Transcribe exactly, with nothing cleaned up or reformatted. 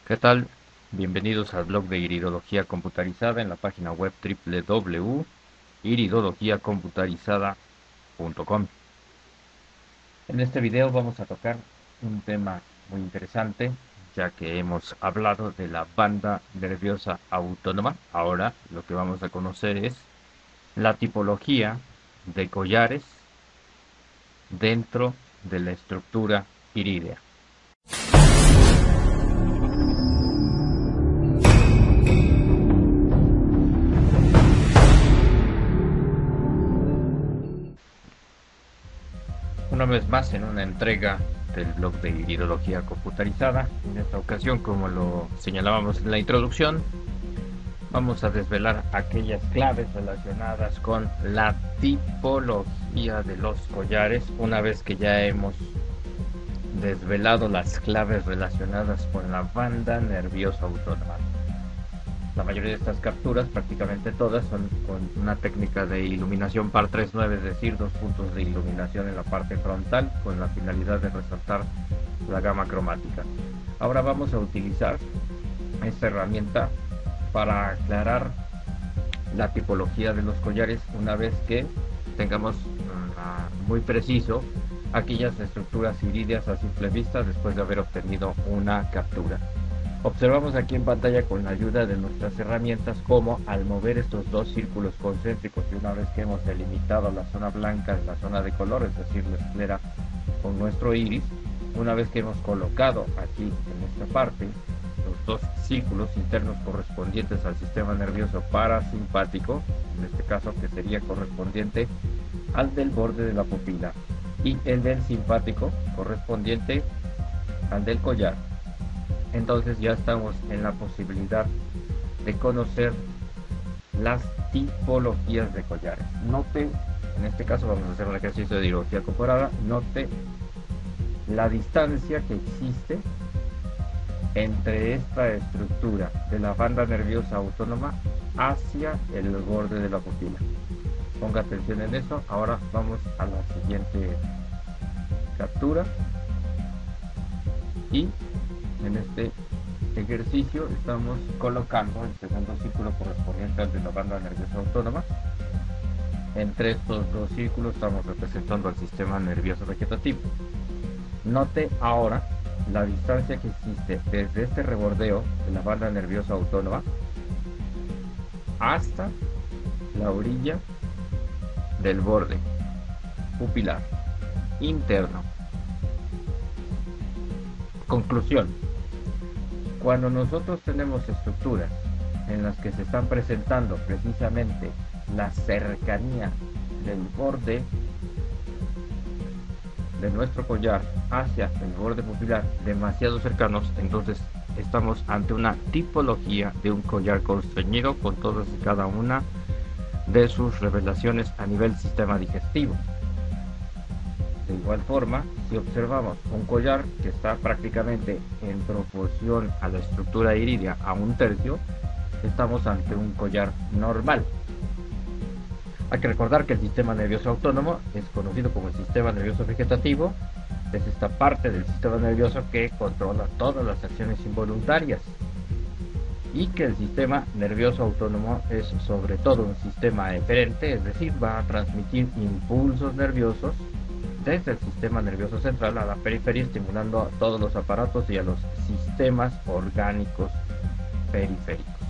¿Qué tal? Bienvenidos al blog de Iridología Computarizada en la página web w w w punto iridología computarizada punto com. En este video vamos a tocar un tema muy interesante, ya que hemos hablado de la banda nerviosa autónoma. Ahora lo que vamos a conocer es la tipología de collares dentro de la estructura irídea. Una vez más en una entrega del blog de Iridología Computarizada. En esta ocasión, como lo señalábamos en la introducción, vamos a desvelar aquellas claves relacionadas con la tipología de los collares. Una vez que ya hemos desvelado las claves relacionadas con la banda nerviosa autónoma. La mayoría de estas capturas, prácticamente todas, son con una técnica de iluminación par tres nueve, es decir, dos puntos de iluminación en la parte frontal con la finalidad de resaltar la gama cromática. Ahora vamos a utilizar esta herramienta para aclarar la tipología de los collares una vez que tengamos uh, muy preciso aquellas estructuras irídeas a simple vista después de haber obtenido una captura. Observamos aquí en pantalla con la ayuda de nuestras herramientas cómo al mover estos dos círculos concéntricos y una vez que hemos delimitado la zona blanca en la zona de color, es decir, la esclera con nuestro iris, una vez que hemos colocado aquí en esta parte los dos círculos internos correspondientes al sistema nervioso parasimpático, en este caso que sería correspondiente al del borde de la pupila, y el del simpático correspondiente al del collar. Entonces ya estamos en la posibilidad de conocer las tipologías de collares. Note, en este caso vamos a hacer un ejercicio de iridología comparada, note la distancia que existe entre esta estructura de la banda nerviosa autónoma hacia el borde de la pupila. Ponga atención en eso. Ahora vamos a la siguiente captura y en este ejercicio estamos colocando el segundo círculo correspondiente al de la banda nerviosa autónoma. Entre estos dos círculos estamos representando al sistema nervioso vegetativo. Note ahora la distancia que existe desde este rebordeo de la banda nerviosa autónoma hasta la orilla del borde pupilar interno. Conclusión: cuando nosotros tenemos estructuras en las que se están presentando precisamente la cercanía del borde de nuestro collar hacia el borde pupilar demasiado cercanos, entonces estamos ante una tipología de un collar constreñido con todas y cada una de sus revelaciones a nivel sistema digestivo. De igual forma, si observamos un collar que está prácticamente en proporción a la estructura irídea a un tercio, estamos ante un collar normal. Hay que recordar que el sistema nervioso autónomo es conocido como el sistema nervioso vegetativo. Es esta parte del sistema nervioso que controla todas las acciones involuntarias, y que el sistema nervioso autónomo es sobre todo un sistema eferente, es decir, va a transmitir impulsos nerviosos desde el sistema nervioso central a la periferia, estimulando a todos los aparatos y a los sistemas orgánicos periféricos.